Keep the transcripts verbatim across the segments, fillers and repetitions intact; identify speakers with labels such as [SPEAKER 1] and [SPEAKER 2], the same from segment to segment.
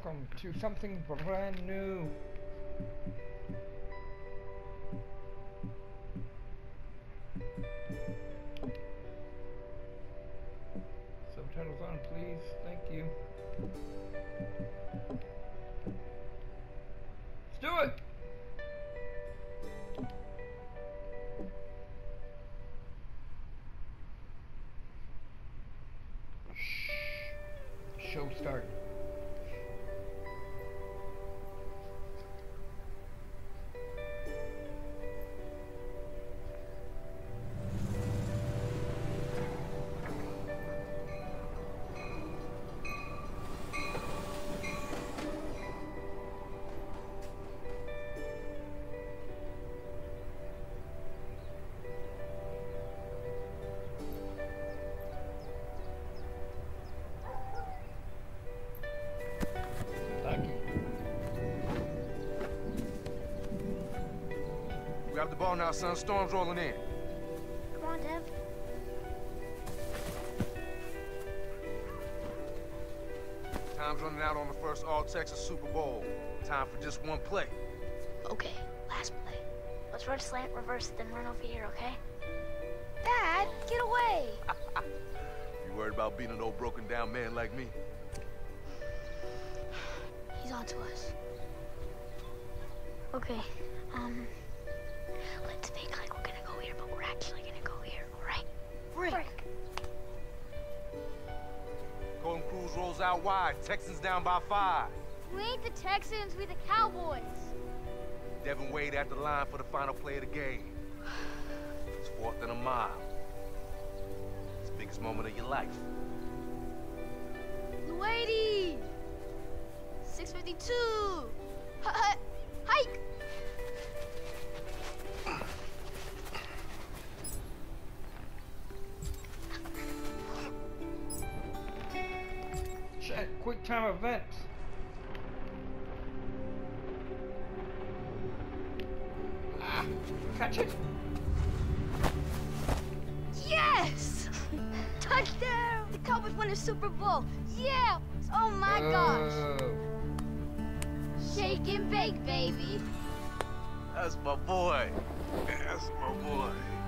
[SPEAKER 1] welcome to something brand new. Subtitles on, please. Thank you. Let's do it! Shh. Show start.
[SPEAKER 2] Grab the ball now, son. Storm's rolling in.
[SPEAKER 3] Come on, Dev.
[SPEAKER 2] Time's running out on the first All-Texas Super Bowl. Time for just one play.
[SPEAKER 3] Okay, last play. Let's run slant, reverse, then run over here, okay? Dad, get away!
[SPEAKER 2] You worried about beating an old broken-down man like me?
[SPEAKER 3] He's on to us. Okay, um... let's fake like we're gonna go here, but we're actually gonna go here, alright? Break!
[SPEAKER 2] Golden Cruz rolls out wide. Texans down by five.
[SPEAKER 4] We ain't the Texans, we the Cowboys.
[SPEAKER 2] Devin Wade at the line for the final play of the game. It's fourth and a mile. It's the biggest moment of your life.
[SPEAKER 4] Luady! six fifty-two! Hike!
[SPEAKER 1] Check quick time events. Ah, catch it.
[SPEAKER 4] Yes! Touchdown! The Cowboys won the Super Bowl. Yeah! Oh my
[SPEAKER 1] Oh.
[SPEAKER 4] gosh! Shake and bake, baby.
[SPEAKER 2] That's my boy. That's my boy.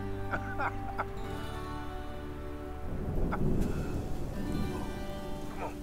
[SPEAKER 2] Come on.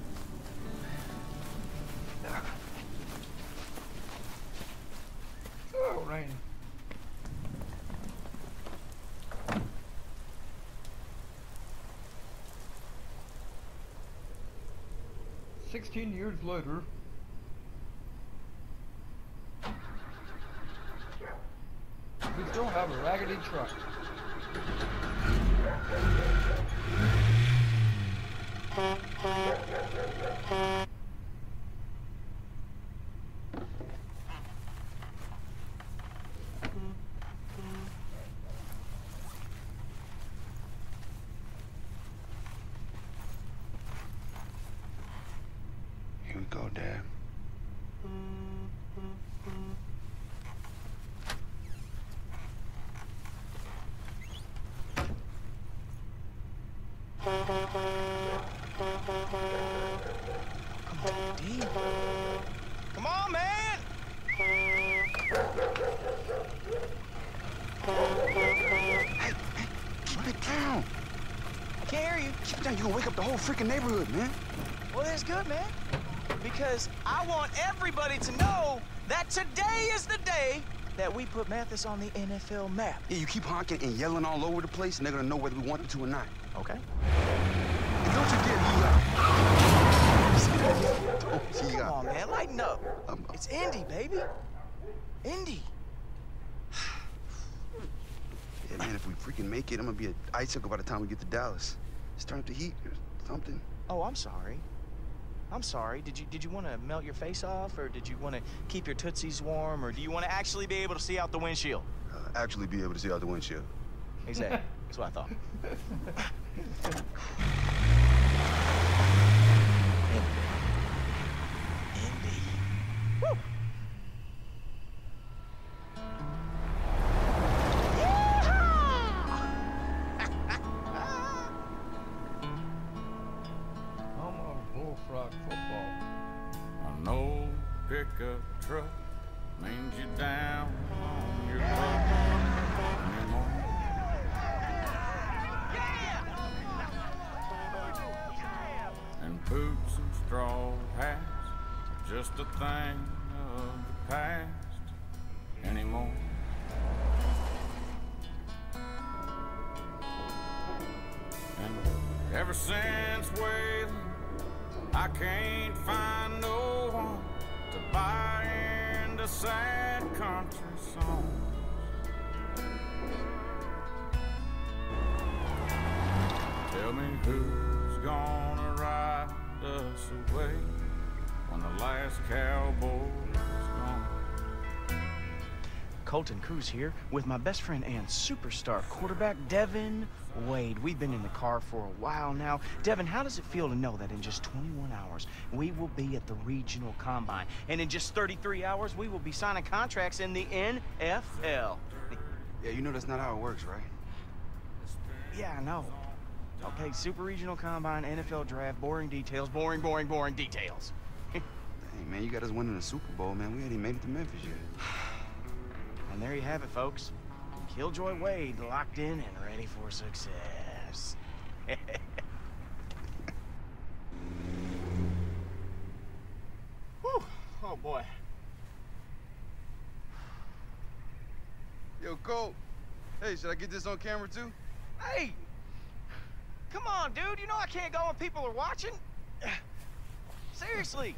[SPEAKER 1] Oh, rain. Sixteen years later. We still have a raggedy truck.
[SPEAKER 5] Here we go, Dad.
[SPEAKER 6] Come on, man!
[SPEAKER 5] Hey, hey, keep it down.
[SPEAKER 6] I can't hear you.
[SPEAKER 5] Keep it down. You're gonna wake up the whole freaking neighborhood, man.
[SPEAKER 6] Well, that's good, man. Because I want everybody to know that today is the day that we put Mathis on the N F L map.
[SPEAKER 5] Yeah, you keep honking and yelling all over the place, and they're gonna know whether we want them to or not.
[SPEAKER 6] Okay?
[SPEAKER 5] And don't you dare leave out. Don't you
[SPEAKER 6] Come
[SPEAKER 5] out.
[SPEAKER 6] on, man. Lighten up.
[SPEAKER 5] Um,
[SPEAKER 6] It's Indy, baby. Indy.
[SPEAKER 5] Yeah, man, if we freaking make it, I'm gonna be an icicle by the time we get to Dallas. Just turn up the heat or something.
[SPEAKER 6] Oh, I'm sorry. I'm sorry. Did you did you want to melt your face off, or did you want to keep your tootsies warm, or do you want to actually be able to see out the windshield?
[SPEAKER 5] Uh, actually be able to see out the windshield.
[SPEAKER 6] Exactly. That's what I thought. Indy. Woo!
[SPEAKER 1] Home of Bullfrog football.
[SPEAKER 7] pickup truck means you're down on your luck anymore. And boots and straw hats are just a thing of the past anymore. And ever since Wayland, I can't find no one to buy into sad country songs. Tell me who's gonna ride us away when the last cowboy's gone.
[SPEAKER 6] Colton Cruz here with my best friend and superstar quarterback, Devin Wade. We've been in the car for a while now. Devin, how does it feel to know that in just twenty-one hours, we will be at the regional combine? And in just thirty-three hours, we will be signing contracts in the N F L.
[SPEAKER 5] Yeah, you know that's not how it works, right?
[SPEAKER 6] Yeah, I know. Okay, super regional combine, N F L draft, boring details, boring, boring, boring details.
[SPEAKER 5] Hey, man, you got us winning the Super Bowl, man. We ain't even made it to Memphis yet.
[SPEAKER 6] And there you have it, folks. Killjoy Wade locked in and ready for success. Whew. Oh, boy.
[SPEAKER 5] Yo, Cole. Hey, should I get this on camera, too?
[SPEAKER 6] Hey! Come on, dude. You know I can't go when people are watching. Seriously.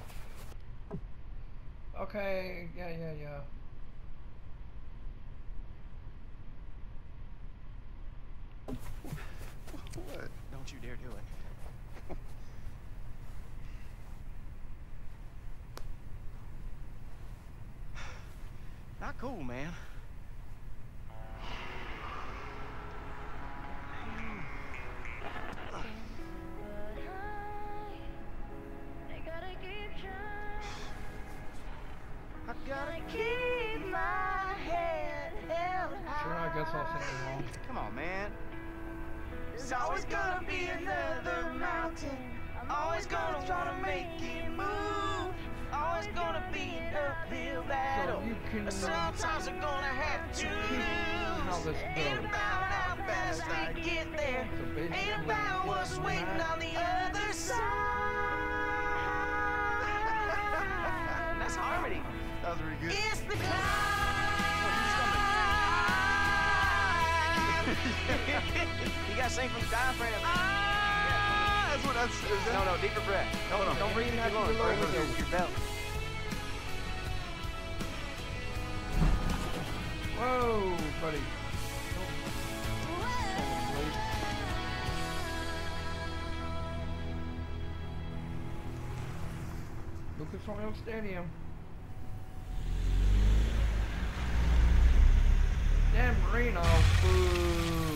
[SPEAKER 1] Okay, yeah, yeah, yeah.
[SPEAKER 5] What?
[SPEAKER 6] Don't you dare do it. Not cool, man. I gotta keep my head held high.
[SPEAKER 1] Sure, I guess I'll sing along.
[SPEAKER 6] Come on, man. There's always gonna be another mountain. I'm always gonna try to make it move. Always gonna be an uphill battle.
[SPEAKER 1] So you can, uh,
[SPEAKER 6] Sometimes I'm gonna have to
[SPEAKER 1] how
[SPEAKER 6] lose.
[SPEAKER 1] this
[SPEAKER 6] Ain't
[SPEAKER 1] goes.
[SPEAKER 6] about how fast I get there.
[SPEAKER 1] So basically,
[SPEAKER 6] Ain't about what's waiting on the other side. That's harmony.
[SPEAKER 5] That was really good.
[SPEAKER 6] It's the climb. You gotta sing from the diaphragm.
[SPEAKER 5] Ah, that's what that's. Is that?
[SPEAKER 6] No, no, deeper breath. Don't,
[SPEAKER 5] on.
[SPEAKER 6] don't breathe in
[SPEAKER 5] Keep
[SPEAKER 6] your lungs.
[SPEAKER 5] going.
[SPEAKER 6] Breathe in your, your belly.
[SPEAKER 1] Whoa, buddy. Lucas Oil Stadium. Dan Marino. Boo.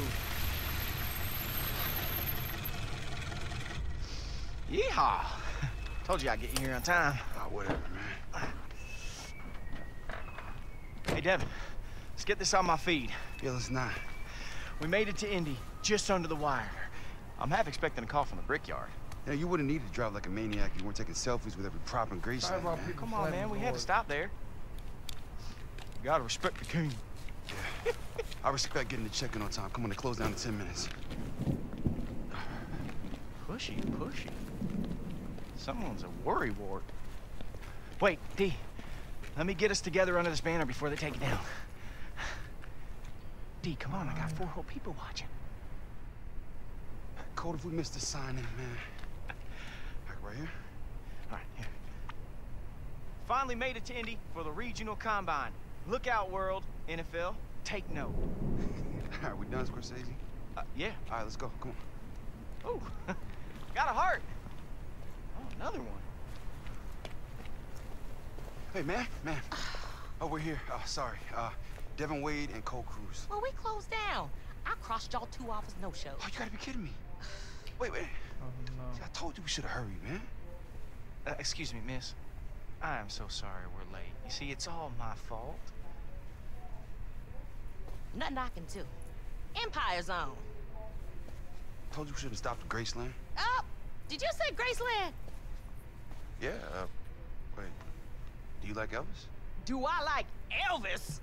[SPEAKER 6] Yeehaw! Told you I'd get you here on time.
[SPEAKER 5] Oh, whatever, man.
[SPEAKER 6] Hey, Devin, let's get this on my feed.
[SPEAKER 5] Yeah, let's not.
[SPEAKER 6] We made it to Indy, just under the wire. I'm half expecting a call from the Brickyard.
[SPEAKER 5] Yeah, you wouldn't need to drive like a maniac if you weren't taking selfies with every prop in Graceland,
[SPEAKER 1] Sorry about
[SPEAKER 5] man.
[SPEAKER 1] people
[SPEAKER 6] Come on, man, we had to stop there. You gotta respect the king.
[SPEAKER 5] Yeah. I respect getting the check-in on time. Come on, they close down in ten minutes.
[SPEAKER 6] Pushy, pushy. Someone's a worry wart. Wait, D. Let me get us together under this banner before they take it down. D, come on, I got four whole people watching.
[SPEAKER 5] Cole, if we missed the signing, man. Like right here?
[SPEAKER 6] All right, here. Finally made it to Indy for the regional combine. Look out, world, N F L. Take note.
[SPEAKER 5] All right, we done, Scorsese?
[SPEAKER 6] Uh, yeah.
[SPEAKER 5] All right, let's go. Come on.
[SPEAKER 6] Ooh, got a heart. Oh, another one.
[SPEAKER 5] Hey, man, man. Oh, we're here. Oh, sorry. Uh, Devin Wade and Cole Cruz.
[SPEAKER 8] Well, we closed down. I crossed y'all two off as no-shows.
[SPEAKER 5] Oh, you gotta be kidding me. Wait, wait.
[SPEAKER 1] Oh,
[SPEAKER 5] See,
[SPEAKER 1] no.
[SPEAKER 5] I told you we should have hurried, man.
[SPEAKER 6] Uh, excuse me, miss. I am so sorry we're late. You see, it's all my fault.
[SPEAKER 8] Nothing I can do. Empire Zone.
[SPEAKER 5] Told you we should have stopped at Graceland.
[SPEAKER 8] Oh, did you say Graceland?
[SPEAKER 5] Yeah, uh, wait. Do you like Elvis?
[SPEAKER 8] Do I like Elvis?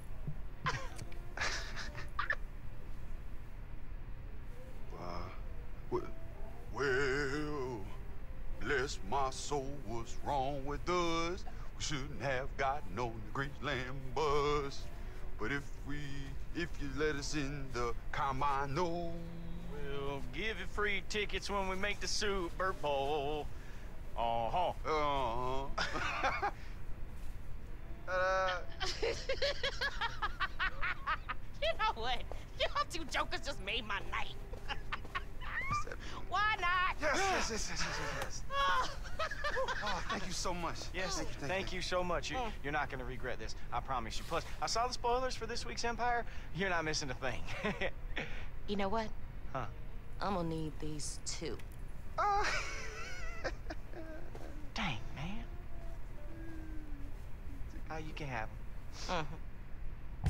[SPEAKER 5] Uh, well, well, bless my soul, what's wrong with us? We shouldn't have gotten on the Graceland bus. But if we, if you let us in the combine, no.
[SPEAKER 6] We'll give you free tickets when we make the Super Bowl. Uh-huh.
[SPEAKER 5] Uh-huh. uh,
[SPEAKER 8] You know what? Y'all two jokers just made my night. Why not?
[SPEAKER 5] yes, yes, yes, yes, yes, yes. Oh, thank you so much.
[SPEAKER 6] Yes,
[SPEAKER 5] thank you, thank,
[SPEAKER 6] thank you so much. You,
[SPEAKER 8] Mm.
[SPEAKER 6] you're not going to regret this. I promise you. Plus, I saw the spoilers for this week's Empire. You're not missing a thing.
[SPEAKER 8] You know what?
[SPEAKER 6] Huh?
[SPEAKER 8] I'm gonna need these two.
[SPEAKER 5] Uh,
[SPEAKER 6] Dang, man. Oh, you can have them.
[SPEAKER 8] Mm-hmm.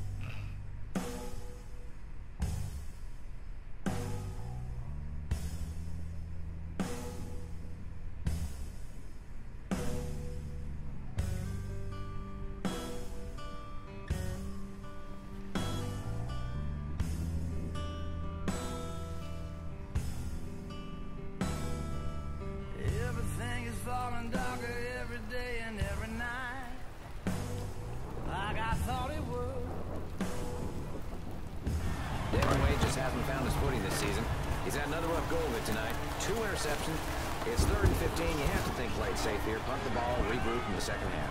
[SPEAKER 9] Everything is falling darker every day and every night, like I thought it would.
[SPEAKER 10] Devin Wade just hasn't found his footing this season. He's had another rough go of it tonight. Two interceptions. It's third and fifteen. You have to think play it safe here. Punt the ball, regroup in the second half.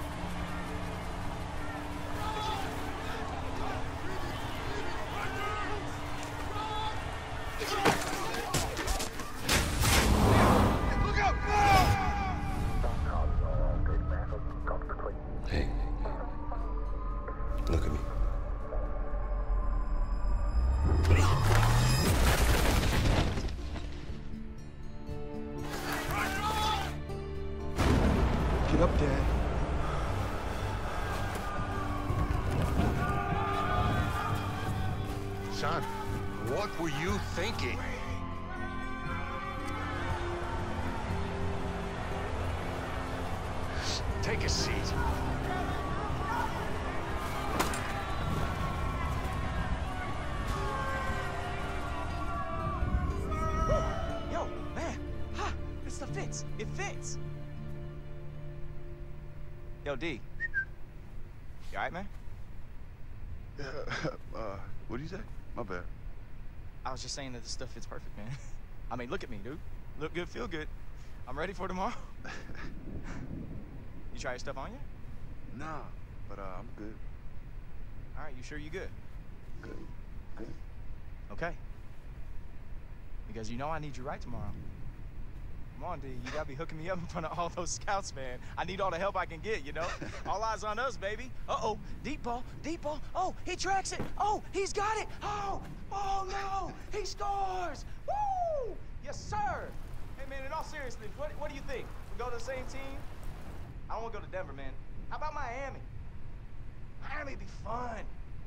[SPEAKER 5] Hey, look at me. Get up, Dad.
[SPEAKER 2] Son, what were you thinking? Take a seat.
[SPEAKER 6] Yo, man. Ha! This stuff fits. It fits. Yo, D. You all right, man?
[SPEAKER 5] Uh, uh, what do you say? My bad.
[SPEAKER 6] I was just saying that this stuff fits perfect, man. I mean, look at me, dude. Look good, feel good. I'm ready for tomorrow. You try your stuff on yet?
[SPEAKER 5] Nah, but uh, I'm good.
[SPEAKER 6] All right, you sure you good?
[SPEAKER 5] Good. Good.
[SPEAKER 6] Okay. Because you know I need you right tomorrow. Come on, D. You gotta be hooking me up in front of all those scouts, man. I need all the help I can get, you know? All eyes on us, baby. Uh-oh. Deep ball. Deep ball. Oh, he tracks it. Oh, he's got it. Oh, oh, no. He scores. Woo! Yes, sir. Hey, man, in all seriousness, what, what do you think? We go to the same team? I don't want to go to Denver, man. How about Miami? Miami'd be fun.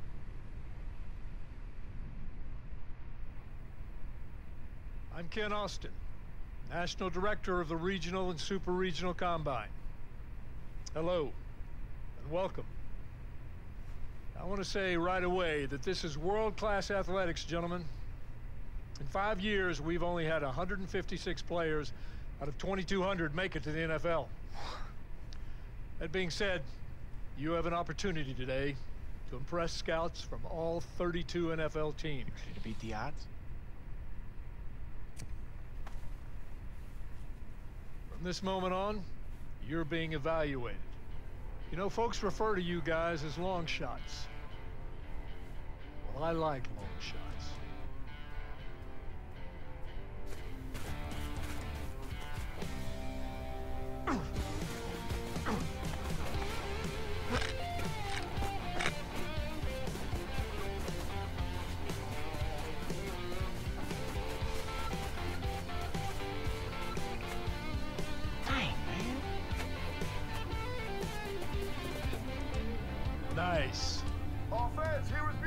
[SPEAKER 11] I'm Ken Austin, National Director of the Regional and Super Regional Combine. Hello, and welcome. I want to say right away that this is world-class athletics, gentlemen. In five years, we've only had one hundred fifty-six players out of twenty-two hundred make it to the N F L. That being said, you have an opportunity today to impress scouts from all thirty-two N F L teams.
[SPEAKER 6] Ready to beat the odds?
[SPEAKER 11] From this moment on, you're being evaluated. You know, folks refer to you guys as long shots. Well, I like long shots. Nice.
[SPEAKER 2] Offense, here is